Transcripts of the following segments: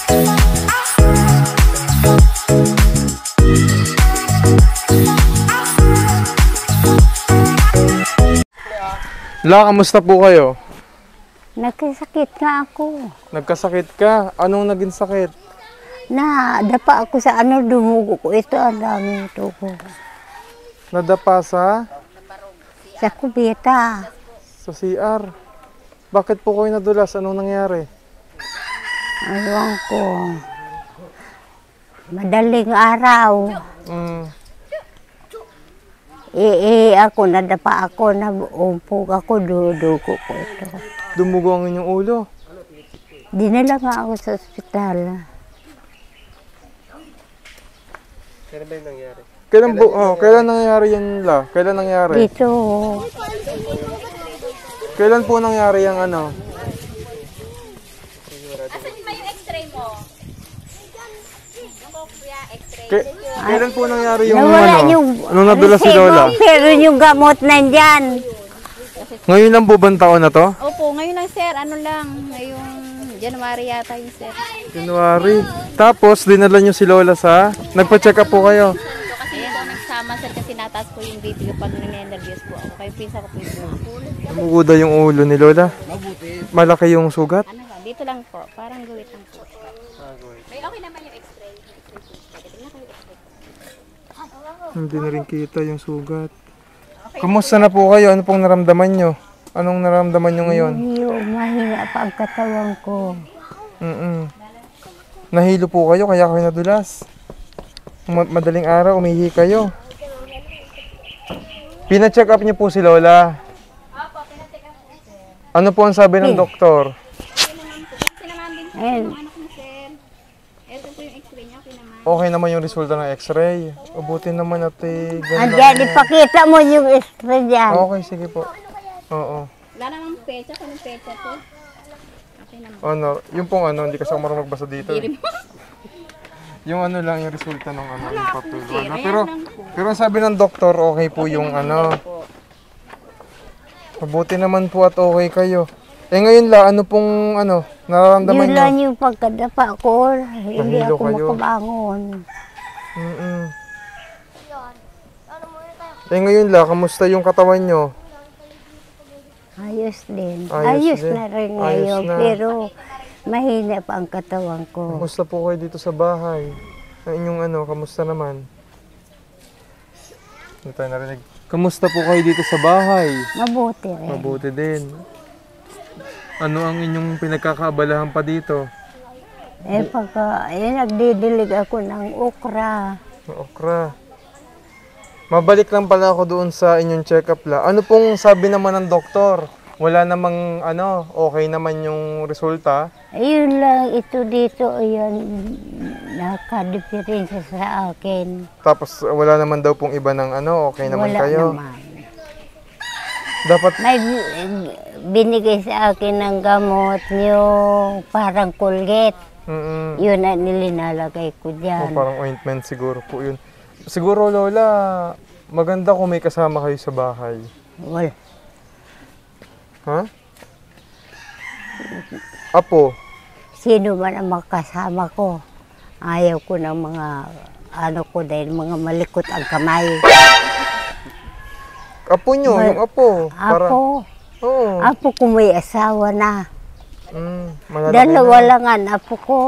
La, kamusta po kayo? Nagkasakit nga ako. Nagkasakit ka? Anong naging sakit? Nadapa ako sa dumugo ko. Ito ang dami ito ko. Nadapa sa? Sa kubeta. Sa CR. Bakit po kayo nadulas? Anong nangyari? Ayun ko. Madaling araw. Ako nadapa ako, naumpog ako, dudugo ko ito. Dumugo ang inyong ulo? Dinala nga ako sa ospital. Kailan ba yung nangyari? Kailan nangyari yan, La? Kailan nangyari? Dito. Kailan po nangyari yung ano? Asan ba yung x-ray mo? Yung kuya, x-ray. Kailan po nangyari yung Nawala ano? yung Anong nadulas si Lola? Pero yung gamot nandyan. Ngayon lang po bang taon na to? Opo, ngayon lang sir, ano lang, ngayong January yata yung sir. January. Tapos, dinala nyo si Lola sa... Nagpa-check up po kayo? Kasi ako nagsama sir kasi nataas po yung BP ko pag nane-nervous po ako. Kaya pinsa ko po yung Namuguda yung ulo ni Lola. Malaki yung sugat. ano ba, dito lang po, parang guwit lang po. May okay naman yung x-ray. Hindi na rin kita yung sugat. Kamusta na po kayo? Ano pong naramdaman nyo? Anong naramdaman nyo ngayon? Yung mahina pa ang katawan ko. Nahilo po kayo kaya kayo nadulas. Madaling araw, umihi kayo. Pina-check up niyo po si Lola. Opo, pina-check up po sir. Ano po ang sabi ng doktor? Sinaman din po yung anak mo sir. Ito po yung x-ray niya, okay naman. Okay naman yung resulta ng x-ray. Ubuti naman at Andiyan, ipakita mo yung x-ray dyan. Okay, sige po. Oo. Wala namang pecha, kung pecha po. Okay naman. Ano, yung pong ano, hindi kasi ako marunong magbasa dito. Hindi rin po. Yung ano lang, yung resulta ng ano, yung papel. sir. Wala. Ayan Pero, lang po. pero ang sabi ng doktor, okay po yung ano. Mabuti naman po at okay kayo. Eh ngayon la, ano pong ano, nararamdaman Yun niyo? lang yung pagkadapa ko. Hindi Nahilo ako kayo. makabangon. Eh ngayon la, kamusta yung katawan nyo? Ayos din. Ayos Ayos din. na rin Ayos ngayon. na. Pero mahina pa ang katawan ko. Kamusta po kayo dito sa bahay? Ang inyong ano, kamusta naman? Hindi tayo narinig. Kamusta po kayo dito sa bahay? Mabuti rin. Mabuti din. Ano ang inyong pinagkakaabalahan pa dito? Nagdidilig ako ng okra. Okra. Mabalik lang pala ako doon sa inyong check-up la. Ano pong sabi naman ng doktor? Wala namang ano, okay naman yung resulta? Ayun lang, ito dito, ayan, nakadiferensya sa akin. Tapos wala naman daw pong iba ng ano, okay naman Wala kayo? naman. Dapat, May binigay sa akin ng gamot yung parang Colgate. Yun na nilinalagay ko dyan. parang ointment siguro po yun. Siguro Lola, maganda kung may kasama kayo sa bahay. Wala. Ha? Apo, Sino man ang makasama ko. Ayaw ko ng mga ano ko dahil mga malikot ang kamay. apo nyo, yung apo. Apo. Oo. Apo ko may asawa na. Malalaki Dalawa na. lang ang apo ko.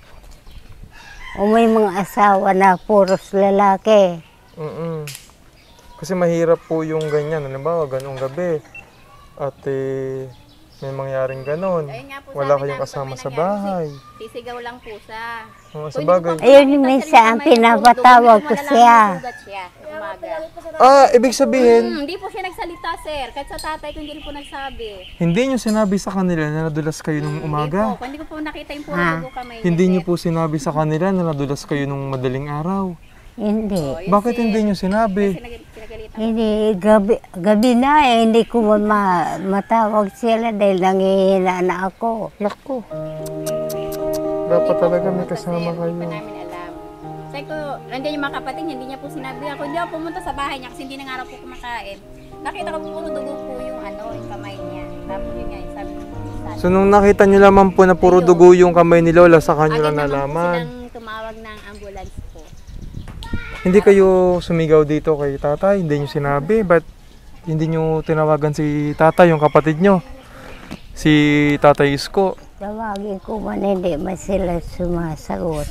O may mga asawa na puros lalaki. Kasi mahirap po yung ganyan. Halimbawa, ganong gabi. At may mangyaring ganon. Ayun nga po, Wala sabi kayong namin, kasama pag sa may bahay. Sisigaw lang po siya. Oo, sa Kung hindi bagay. ko pa- Ayun, minsan pinapatawag ko siya. Sugat siya, umaga. Ibig sabihin, Hindi po siya nagsalita, sir. Kahit sa tatay ko hindi rin po nagsabi. hindi nyo sinabi sa kanila na nadulas kayo nung Hindi umaga. po. Kung hindi ko po nakita yung puro dugo kamay niya, Hindi sir. nyo po sinabi sa kanila na nadulas kayo nung madaling araw. Hindi. Bakit hindi nyo sinabi? Pinagalitan. Hindi, gabi na hindi ko matawag sila dahil nangihina na ako. Naku. Dapat talaga may kasama Hindi pa kayo. namin alam. Sabi ko, nandiyan yung mga kapatid niya, hindi niya po sinabi ako. Hindi ako pumunta sa bahay niya kasi hindi na nga raw po kumakain. Nakita ko puro dugo po yung ano, yung kamay niya. Tapos yun nga, sabi ko, So nung nakita nyo lamang po na puro dugo yung kamay ni Lola, sa kanyo lang Agad naman po nalaman. silang tumawag ng ambulance po. Hindi kayo sumigaw dito kay tatay, hindi nyo sinabi, ba't hindi nyo tinawagan si tatay, yung kapatid nyo? Si Tatay Isko. Tawagin ko man, hindi man sila sumasagot.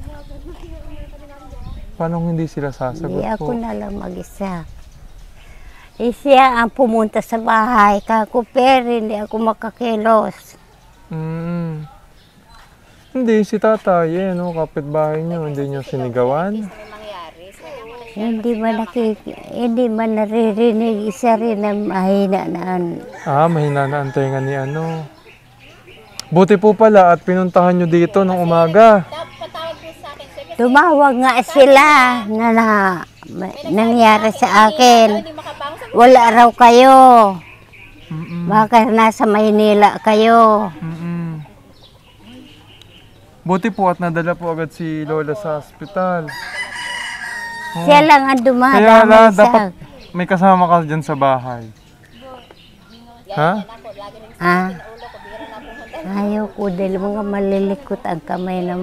Paano hindi sila sasagot Hindi ako po? na lang mag-isa. Siya ang pumunta sa bahay, kako pero hindi ako makakilos. Mm. Hindi, si tatay, no, kapitbahay nyo, hindi nyo sinigawan? Hindi man naririnig, isa rin ang mahina na Mahina na ang tenga ni ano. Buti po pala at pinuntahan nyo dito ng umaga. tumawag nga sila na nangyari sa akin. Wala raw kayo. Baka nasa Maynila kayo. Buti po at nadala po agad si Lola sa ospital. Siya lang ang Kaya dumadamay dapat sa... may kasama ka dyan sa bahay. Ha? Ayaw ko dahil mga malilikot ang kamay ng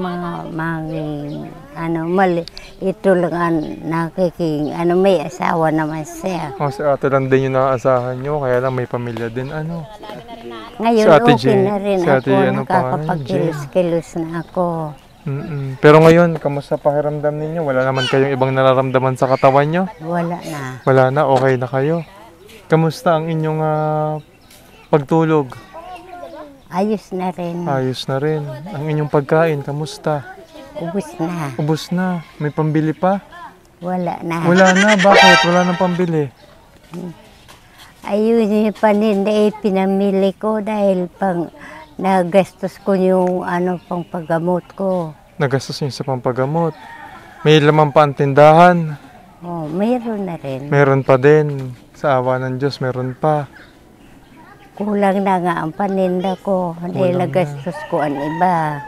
mga ito lang ang may asawa naman siya. Si ate lang din yung naaasahan nyo, kaya lang may pamilya din, ano. Ngayon Si Ate okay Jane. na rin Si ako, Ate, ano pangalan? nakakapagkilos-kilos na ako. Pero ngayon, kamusta pakiramdam ninyo? Wala naman kayong ibang nararamdaman sa katawan nyo? Wala na. Wala na, okay na kayo. Kamusta ang inyong pagtulog? Ayos na rin. Ayos na rin. Ang inyong pagkain, kamusta? Ubus na. Ubus na. May pambili pa? Wala na. Wala na, bakit? Wala nang pambili. Ayun yung paninda pinamili ko dahil nagastos ko yung pang paggamot ko. Nagastos niyo sa pampagamot. May laman pa ang tindahan. Oh, mayroon na rin. Meron pa din. Sa awa ng Diyos, meron pa. Kulang na nga ang paninda ko dahil nagastos ko ang iba.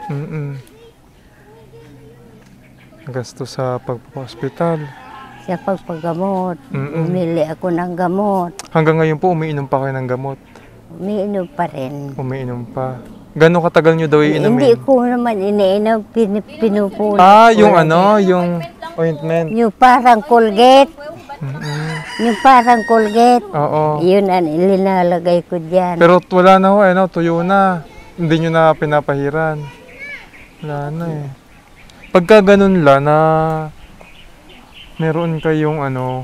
Nagastos sa pagpapahospital. Sa pagpagamot, bumili ako ng gamot. Hanggang ngayon po, umiinom pa kayo ng gamot. Umiinom pa rin. Umiinom pa. Gano'ng katagal nyo daw iinumin? Hindi ko naman iniinom, pinupunan. Yung yung ointment. Yung parang Colgate. Yung parang Colgate. Oo. Yun ang ilinalagay ko dyan. Pero wala na ho, tuyo na. Hindi nyo na pinapahiran. Wala na eh. Pagka ganun la na meron kayong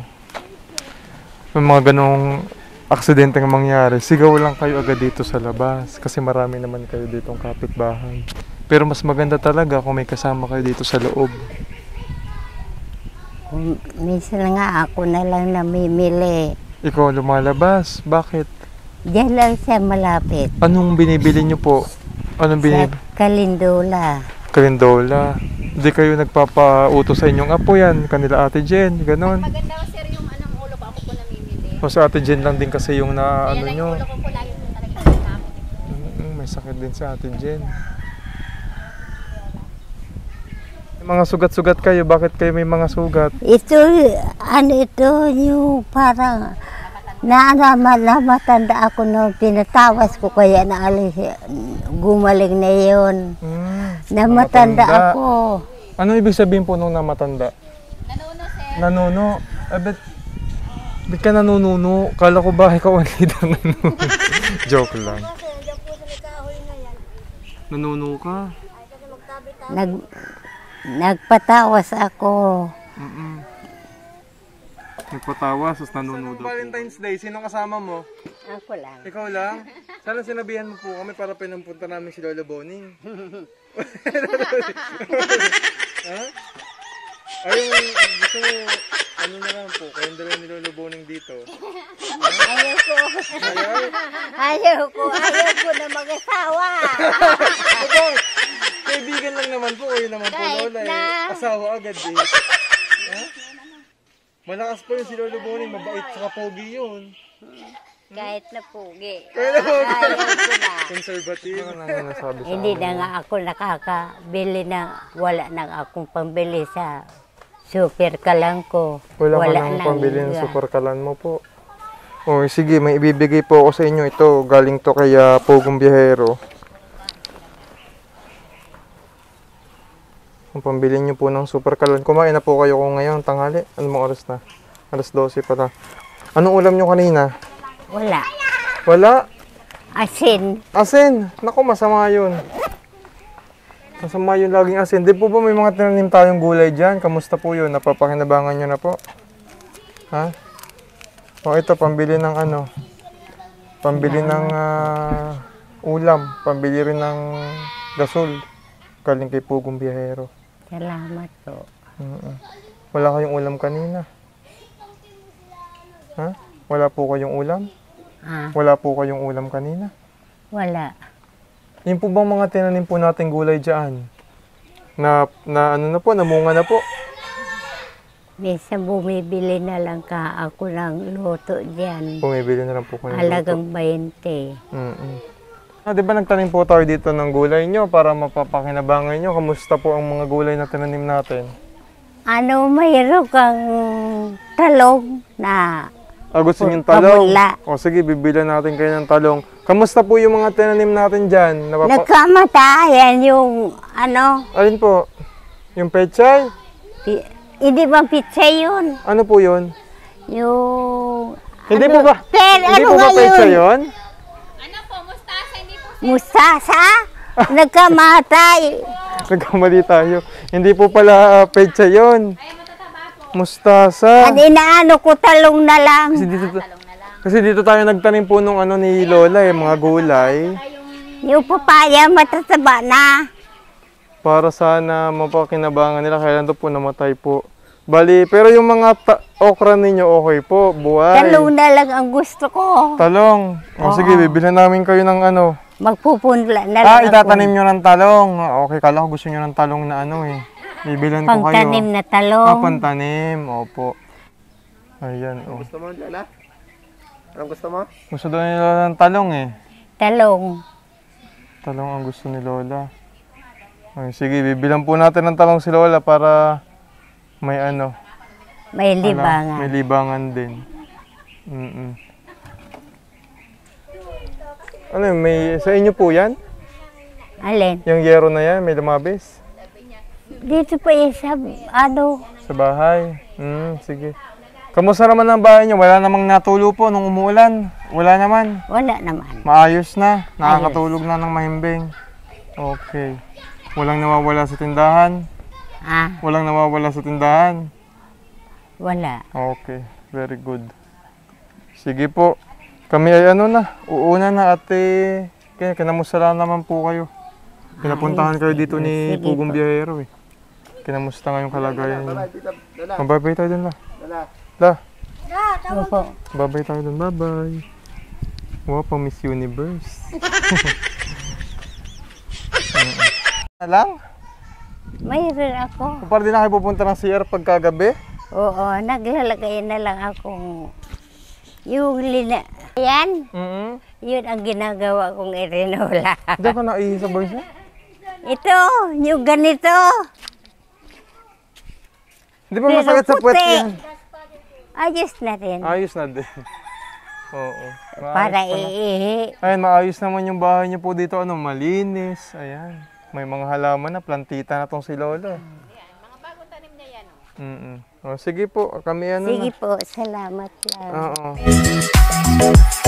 may mga ganong aksidente nga mangyari, sigaw lang kayo agad dito sa labas kasi marami naman kayo ditong kapitbahay. Pero mas maganda talaga kung may kasama kayo dito sa loob. Minsan nga ako na lang namimili. Ikaw lumalabas? Bakit? Diyan lang siya malapit. Anong binibili nyo po? Anong binibili? Sa Kalindola. Kalindola. Hindi kayo nagpapautos sa inyong apo yan, kanila Ate Jen, ganon. Maganda sir yung ulo ko, ako po namimili. O sa Ate Jen lang din kasi yung na Kaya lang nyo. yung ulo ko po lagi po talaga sinasama. May sakit din sa Ate Jen. May mga sugat-sugat kayo, bakit kayo may mga sugat? Ito, yung parang namatanda ako nung pinatawas ko kaya naalis, gumaling na yun. Namatanda ako. Ano ibig sabihin po nung namatanda? Nanuno sir. Nanuno? Ba't ka nanununo? Kala ko ba ikaw ang leader nanuno? Joke lang. Nanuno ka? Nagpatawas ako. Nagpatawas, tapos nanuno daw. Valentine's Day, sino kasama mo? Ako lang. Ikaw lang? Sana sinabihan mo po kami para pinampunta namin si Lola Boning. Ha? Ayun, gusto mo, na lang po, kayong dalawa ni Lola Boning dito. Ayaw ko na mag-asawa. Kaibigan lang naman po, kayo naman po Lola. Asawa agad eh. Ha? Malakas po yung si Lola Boning, mabait sa pogi yun. Kahit na pugi. Ayaw ko na. Conservative. Hindi na nga ako nakakabili wala na akong pambili sa super kalan ko. Wala ka nang nang pambili ng iba. super kalan mo po. Oh, sige, may ibibigay po ako sa inyo. Ito, galing to kay Pogong Biyahero. Ang pambili nyo po ng super kalon. Kumain na po kayo kung ngayon, tanghali. Ano mong oras na? Alas 12 pala. Anong ulam nyo kanina? Wala. Wala? Asin. Asin! Naku, masama yun. Masama yun laging asin. Di po ba may mga tinanim tayong gulay dyan? Kamusta po yun? Napapakinabangan nyo na po? Ha? O ito, pambili ng ano? Pambili ng ulam. Pambili rin ng gasol. Galing kay Pugong Biyahero. Salamat po. Wala kayong ulam kanina? Ha? Wala po kayong ulam? Wala po kayong ulam kanina? Wala. Yung po bang mga tinanim po natin gulay dyan? Na ano na po, namunga na po? Minsan bumibili na lang ka ako ng luto dyan. Bumibili na lang po kayo. Halagang 20. Di ba nagtanim po tayo dito ng gulay nyo para mapapakinabangan nyo? Kamusta po ang mga gulay na tinanim natin? Ano, mayroon kang talong na Gusto nyo yung talong? pamula. O sige, bibilan natin kayo ng talong. Kamusta po yung mga tinanim natin dyan? Nagkamatayan yung ano, Alin po? Yung pechay? hindi ba pizza yun? Ano po yun? Yung... Hindi ano, po ba? Pero Hindi ano po ba nga pechay yun? yun? Ano po, mustasa, hindi po. Mustasa? Nagkamatay. Nagkamali tayo. Hindi po pala pechay yun. Ay, matataba po. Mustasa. At inaano ko talong na lang. Kasi dito tayo nagtanim po nung ano ni Lola mga gulay. Yung papaya matataba na. Para sana mapakinabangan nila. Kailan to po namatay po. Bali, pero yung mga okra ninyo okay po, buhay. Talong na lang ang gusto ko. Talong. O sige, bibilhan namin kayo ng ano. Magpupunla na lang Itatanim nyo ng talong. Okay, kala ko gusto nyo ng talong na ano eh. Bibilhan ko kayo. Pangtanim na talong. Pantanim, opo. Ayan, oh. Gusto mo, Lola? Anong gusto mo? Gusto daw nila ng talong eh. Talong. Talong ang gusto ni Lola. Ay, sige, bibilang po natin ng talong si Lola para may ano. May libangan. May libangan din. Ano yun, may sa inyo po yan? Alin? Yung yero na yan, may lumabis? Dito pa isa, ano, Sa bahay? Sige. Kamusta naman ang bahay niyo? Wala namang natulo po nung umuulan? Wala naman? wala naman. Maayos na? Nakakatulog na ng mahimbing? Okay. Walang nawawala sa tindahan? Walang nawawala sa tindahan? Wala. Okay, very good. Sige po. Kami ay ano na, uuna na ate. Kaya kinamusta lang naman po kayo. Pinapuntahan kayo dito ni sige Pugong po. Biyahero eh. Kinamusta ngayong kalagayan niyo? Lola, Mababay tayo dun la. Lola. La, Opo. babay tayo dun. Bye-bye. Wow, pa Miss Universe. lang? Mayroon ako. Para din na kayo pupunta ng CR pagkagabi? Oo, naglalagay na lang akong yung Yan, yun ang ginagawa kong irinola. Diyan ka naihi sa boys niya? Ito, yung ganito. Di ba masakit sa puwet puti. yan? Ayos na rin. Ayos na din. Oo. Para iihi. Ayan, maayos naman yung bahay niyo po dito. Ano, malinis. Ayan. May mga halaman na, plantita na tong si Lola. Mga bagong tanim niya yan. O, sige po, kami ano Sige na. po, salamat lang. Oo.